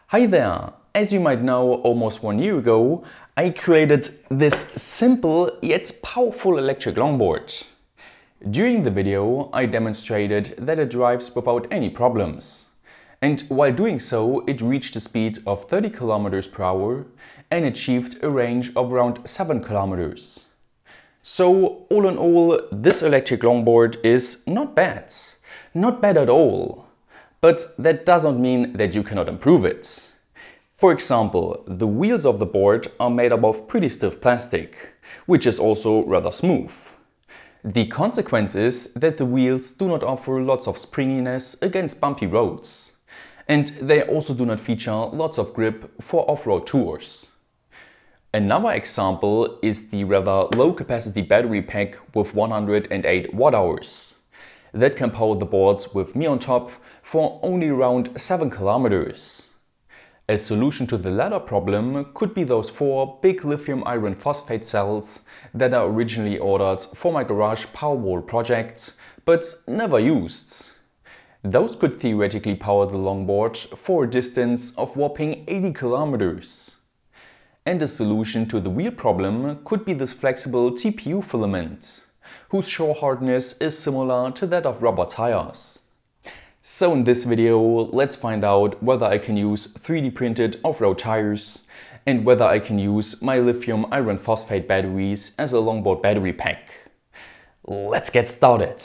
Hi there! As you might know, almost 1 year ago, I created this simple yet powerful electric longboard. During the video, I demonstrated that it drives without any problems. And while doing so, it reached a speed of 30 km per hour and achieved a range of around 7 km. So, all in all, this electric longboard is not bad. Not bad at all. But that doesn't mean that you cannot improve it. For example, the wheels of the board are made up of pretty stiff plastic, which is also rather smooth. The consequence is that the wheels do not offer lots of springiness against bumpy roads. And they also do not feature lots of grip for off-road tours. Another example is the rather low-capacity battery pack with 108 watt-hours. That can power the boards with me on top for only around 7 km. A solution to the latter problem could be those 4 big lithium iron phosphate cells that are originally ordered for my garage Powerwall project, but never used. Those could theoretically power the longboard for a distance of whopping 80 km. And a solution to the wheel problem could be this flexible TPU filament, whose shore hardness is similar to that of rubber tires. So in this video, let's find out whether I can use 3D printed off-road tires and whether I can use my lithium iron phosphate batteries as a longboard battery pack. Let's get started!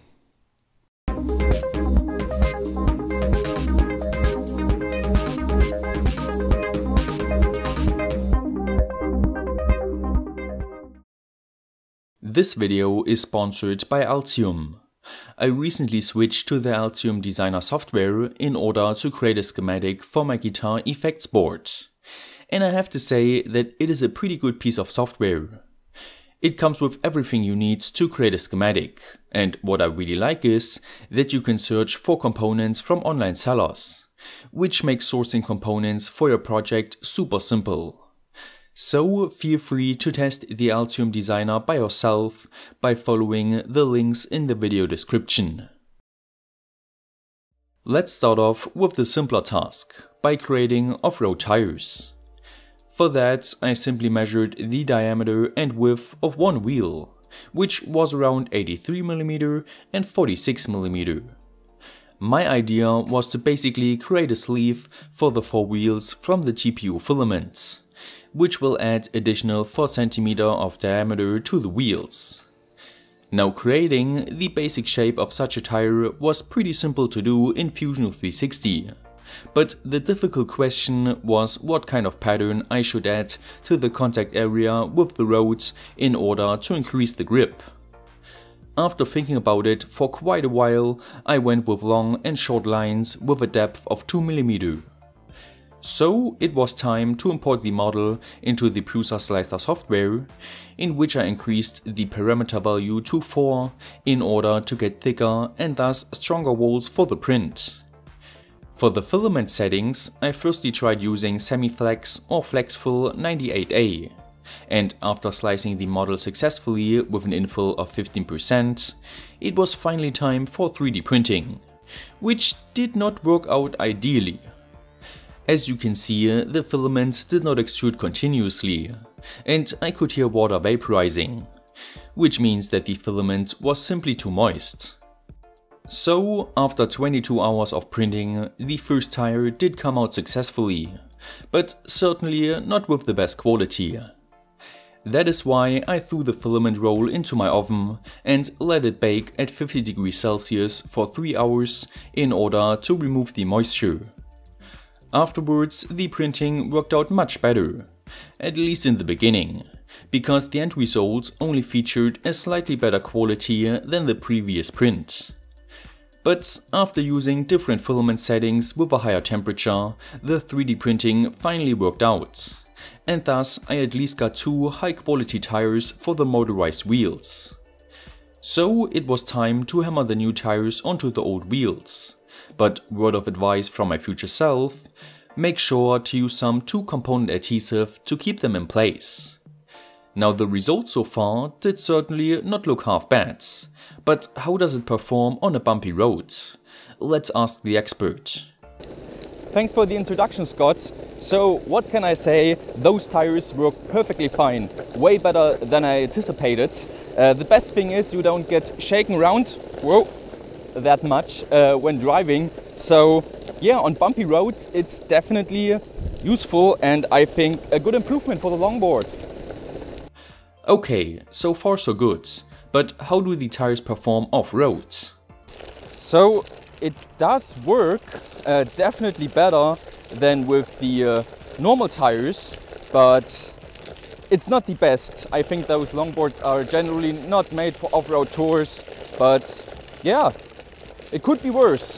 This video is sponsored by Altium. I recently switched to the Altium Designer software in order to create a schematic for my guitar effects board. And I have to say that it is a pretty good piece of software. It comes with everything you need to create a schematic, and what I really like is that you can search for components from online sellers, which makes sourcing components for your project super simple. So feel free to test the Altium Designer by yourself by following the links in the video description. Let's start off with the simpler task, by creating off-road tires. For that, I simply measured the diameter and width of one wheel, which was around 83 mm and 46 mm. My idea was to basically create a sleeve for the 4 wheels from the TPU filament, which will add additional 4 cm of diameter to the wheels. Now, creating the basic shape of such a tire was pretty simple to do in Fusion 360, but the difficult question was what kind of pattern I should add to the contact area with the roads in order to increase the grip. After thinking about it for quite a while, I went with long and short lines with a depth of 2 mm. So it was time to import the model into the Prusa Slicer software, in which I increased the parameter value to 4 in order to get thicker and thus stronger walls for the print. For the filament settings, I firstly tried using semi-flex or FlexFill 98A, and after slicing the model successfully with an infill of 15%, it was finally time for 3D printing, which did not work out ideally. As you can see, the filament did not extrude continuously, and I could hear water vaporizing, which means that the filament was simply too moist. So, after 22 hours of printing, the first tire did come out successfully, but certainly not with the best quality. That is why I threw the filament roll into my oven and let it bake at 50 degrees Celsius for 3 hours in order to remove the moisture. Afterwards, the printing worked out much better, at least in the beginning, because the end result only featured a slightly better quality than the previous print. But after using different filament settings with a higher temperature, the 3D printing finally worked out, and thus I at least got 2 high quality tires for the motorized wheels. So it was time to hammer the new tires onto the old wheels. But word of advice from my future self, make sure to use some 2-component adhesive to keep them in place. Now, the result so far did certainly not look half bad, but how does it perform on a bumpy road? Let's ask the expert. Thanks for the introduction, Scott. So what can I say? Those tires work perfectly fine, way better than I anticipated. The best thing is you don't get shaken around, whoa, that much when driving. So yeah, on bumpy roads it's definitely useful and I think a good improvement for the longboard. Okay, so far so good. But how do the tires perform off-road? So it does work definitely better than with the normal tires, but it's not the best. I think those longboards are generally not made for off-road tours, but yeah, it could be worse.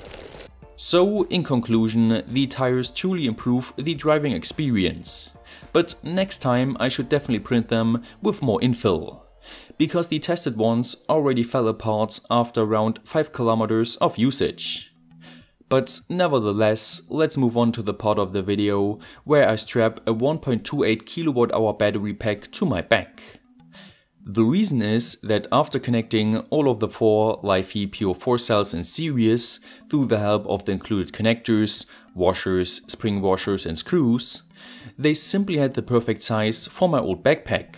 So, in conclusion, the tires truly improve the driving experience. But next time I should definitely print them with more infill, because the tested ones already fell apart after around 5 kilometers of usage. But nevertheless, let's move on to the part of the video where I strap a 1.28 kWh battery pack to my back. The reason is that after connecting all of the 4 LiFePO PO4 cells in series through the help of the included connectors, washers, spring washers and screws, they simply had the perfect size for my old backpack.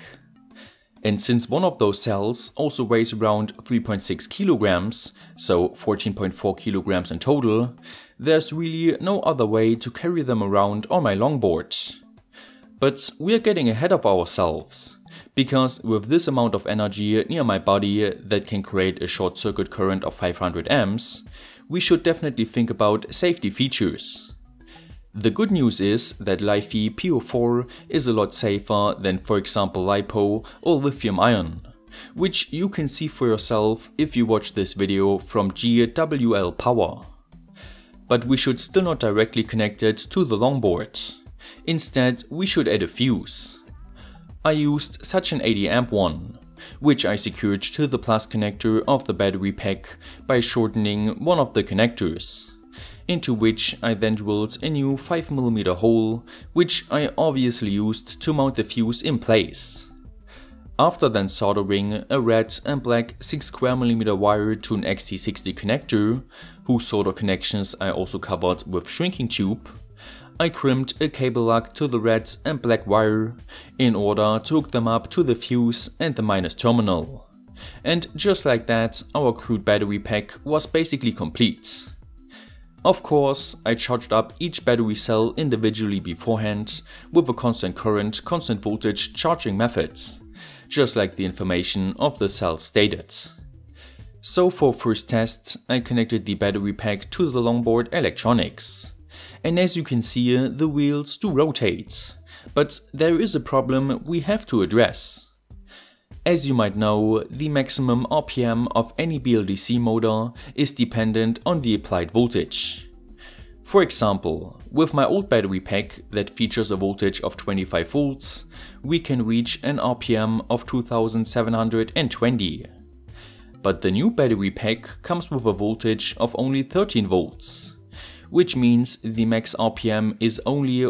And since one of those cells also weighs around 3.6 kilograms, so 14.4 kilograms in total, there's really no other way to carry them around on my longboard. But we're getting ahead of ourselves, because with this amount of energy near my body that can create a short circuit current of 500 amps, we should definitely think about safety features. The good news is that LiFePO PO4 is a lot safer than, for example, LiPo or lithium ion, which you can see for yourself if you watch this video from GWL Power. But we should still not directly connect it to the longboard. Instead, we should add a fuse. I used such an 80 amp one, which I secured to the plus connector of the battery pack by shortening one of the connectors, into which I then drilled a new 5mm hole, which I obviously used to mount the fuse in place. After then soldering a red and black 6mm wire to an XT60 connector, whose solder connections I also covered with shrinking tube, I crimped a cable lock to the red and black wire in order to hook them up to the fuse and the minus terminal. And just like that, our crude battery pack was basically complete. Of course, I charged up each battery cell individually beforehand with a constant current, constant voltage charging method, just like the information of the cell stated. So for first test, I connected the battery pack to the longboard electronics. And as you can see, the wheels do rotate, but there is a problem we have to address. As you might know, the maximum RPM of any BLDC motor is dependent on the applied voltage. For example, with my old battery pack that features a voltage of 25 volts, we can reach an RPM of 2720. But the new battery pack comes with a voltage of only 13 volts. Which means the max RPM is only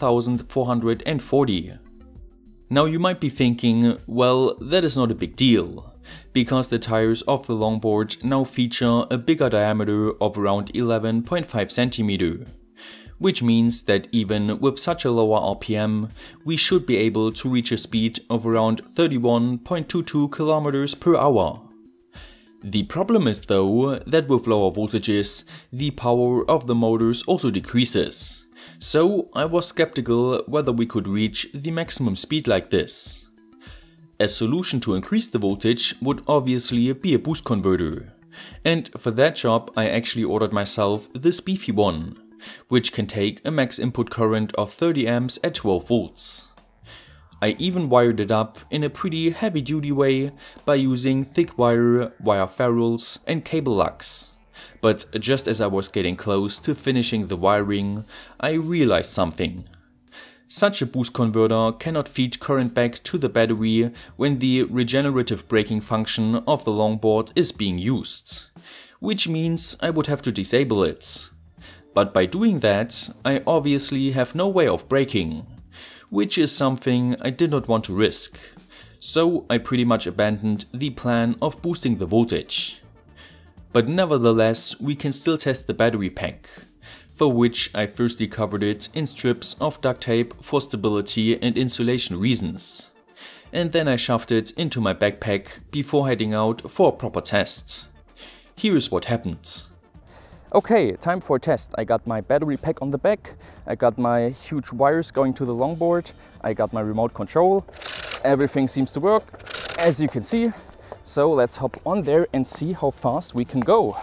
1440. Now you might be thinking, well, that is not a big deal, because the tires of the longboard now feature a bigger diameter of around 11.5 cm, which means that even with such a lower RPM, we should be able to reach a speed of around 31.22 km per hour. The problem is though that with lower voltages, the power of the motors also decreases, so I was skeptical whether we could reach the maximum speed like this. A solution to increase the voltage would obviously be a boost converter, and for that job I actually ordered myself this beefy one, which can take a max input current of 30 amps at 12 volts. I even wired it up in a pretty heavy duty way by using thick wire ferrules and cable locks. But just as I was getting close to finishing the wiring, I realized something. Such a boost converter cannot feed current back to the battery when the regenerative braking function of the longboard is being used, which means I would have to disable it. But by doing that, I obviously have no way of braking, which is something I did not want to risk, so I pretty much abandoned the plan of boosting the voltage. But nevertheless, we can still test the battery pack, for which I firstly covered it in strips of duct tape for stability and insulation reasons. And then I shoved it into my backpack before heading out for a proper test. Here is what happened. Okay, time for a test. I got my battery pack on the back, I got my huge wires going to the longboard, I got my remote control. Everything seems to work, as you can see. So let's hop on there and see how fast we can go.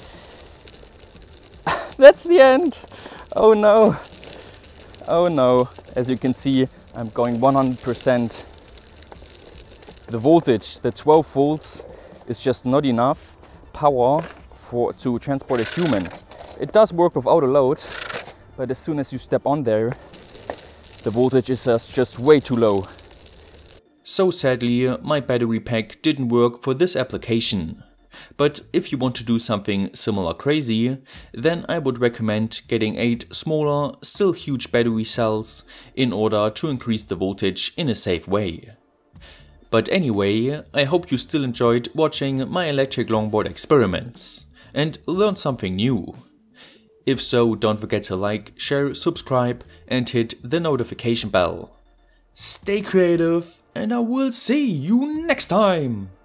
That's the end! Oh no! Oh no! As you can see, I'm going 100%. The voltage, the 12 volts, is just not enough power to transport a human. It does work without a load, but as soon as you step on there, the voltage is just way too low. So sadly, my battery pack didn't work for this application. But if you want to do something similar crazy, then I would recommend getting 8 smaller, still huge battery cells in order to increase the voltage in a safe way. But anyway, I hope you still enjoyed watching my electric longboard experiments and learned something new. If so, don't forget to like, share, subscribe and hit the notification bell. Stay creative and I will see you next time!